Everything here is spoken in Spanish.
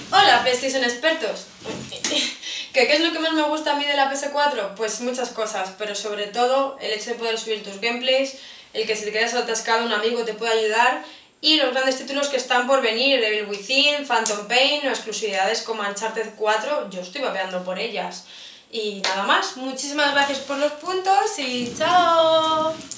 Hola, PlayStation expertos. ¿Qué es lo que más me gusta a mí de la PS4? Pues muchas cosas, pero sobre todo el hecho de poder subir tus gameplays, el que si te quedas atascado un amigo te puede ayudar y los grandes títulos que están por venir, Devil Within, Phantom Pain o exclusividades como Uncharted 4, yo estoy vapeando por ellas. Y nada más, muchísimas gracias por los puntos y chao.